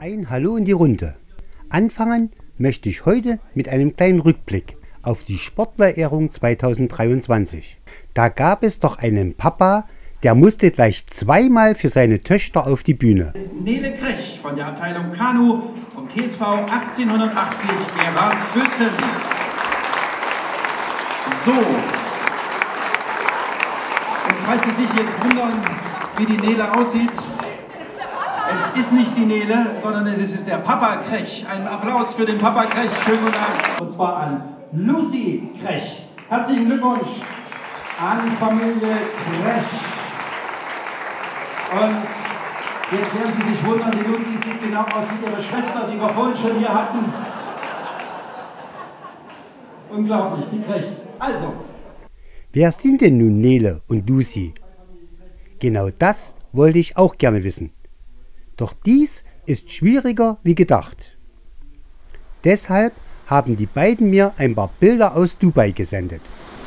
Ein Hallo in die Runde. Anfangen möchte ich heute mit einem kleinen Rückblick auf die Sportlerehrung 2023. Da gab es doch einen Papa, der musste gleich zweimal für seine Töchter auf die Bühne. Nele Krech von der Abteilung Kanu vom TSV 1880 Gerhard Zwölzen. So. Und falls Sie sich jetzt wundern, wie die Nele aussieht, es ist nicht die Nele, sondern es ist der Papa Krech. Einen Applaus für den Papa Krech. Schönen guten Abend. Und zwar an Lucy Krech. Herzlichen Glückwunsch an Familie Krech. Und jetzt werden Sie sich wundern, die Lucy sieht genau aus wie ihre Schwester, die wir vorhin schon hier hatten. Unglaublich, die Krechs. Also. Wer sind denn nun Nele und Lucy? Genau das wollte ich auch gerne wissen. Doch dies ist schwieriger wie gedacht. Deshalb haben die beiden mir ein paar Bilder aus Dubai gesendet.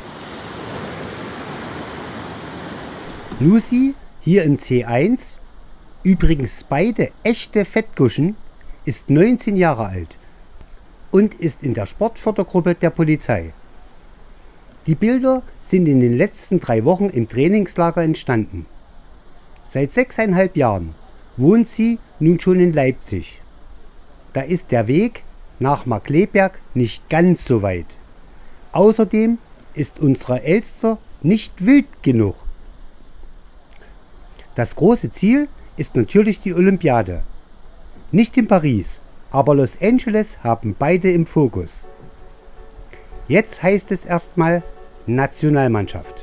Lucy, hier im C1, übrigens beide echte Fettguschen, ist 19 Jahre alt und ist in der Sportfördergruppe der Polizei. Die Bilder sind in den letzten 3 Wochen im Trainingslager entstanden. Seit 6,5 Jahren wohnt sie nun schon in Leipzig. Da ist der Weg nach Markkleeberg nicht ganz so weit. Außerdem ist unsere Elster nicht wild genug. Das große Ziel ist natürlich die Olympiade. Nicht in Paris, aber Los Angeles haben beide im Fokus. Jetzt heißt es erstmal Nationalmannschaft.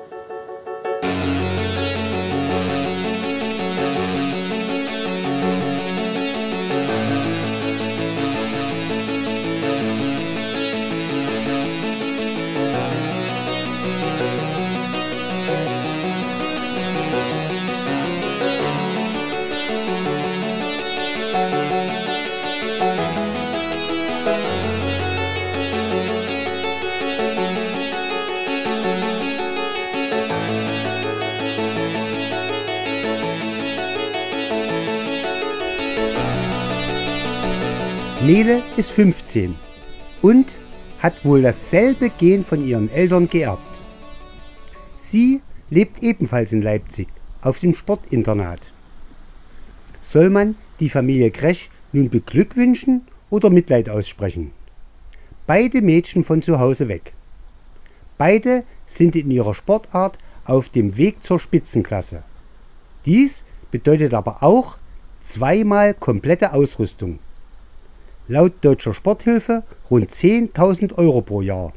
Nele ist 15 und hat wohl dasselbe Gen von ihren Eltern geerbt. Sie lebt ebenfalls in Leipzig auf dem Sportinternat. Soll man die Familie Krech nun beglückwünschen oder Mitleid aussprechen? Beide Mädchen von zu Hause weg. Beide sind in ihrer Sportart auf dem Weg zur Spitzenklasse. Dies bedeutet aber auch zweimal komplette Ausrüstung. Laut Deutscher Sporthilfe rund 10.000 € pro Jahr.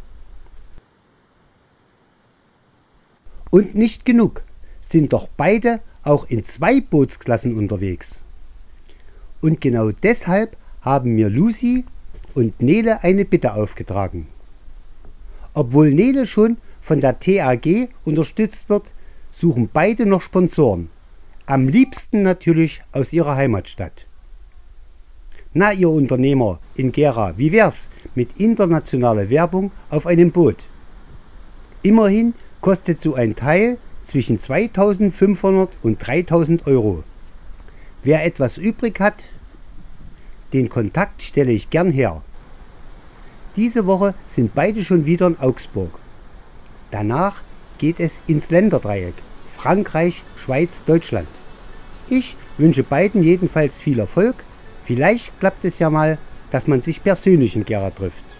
Und nicht genug, sind doch beide auch in 2 Bootsklassen unterwegs. Und genau deshalb haben mir Lucy und Nele eine Bitte aufgetragen. Obwohl Nele schon von der TAG unterstützt wird, suchen beide noch Sponsoren. Am liebsten natürlich aus ihrer Heimatstadt. Na, ihr Unternehmer in Gera, wie wär's mit internationaler Werbung auf einem Boot? Immerhin kostet so ein Teil zwischen 2.500 und 3.000 €. Wer etwas übrig hat, den Kontakt stelle ich gern her. Diese Woche sind beide schon wieder in Augsburg. Danach geht es ins Länderdreieck Frankreich, Schweiz, Deutschland. Ich wünsche beiden jedenfalls viel Erfolg. Vielleicht klappt es ja mal, dass man sich persönlich in Gera trifft.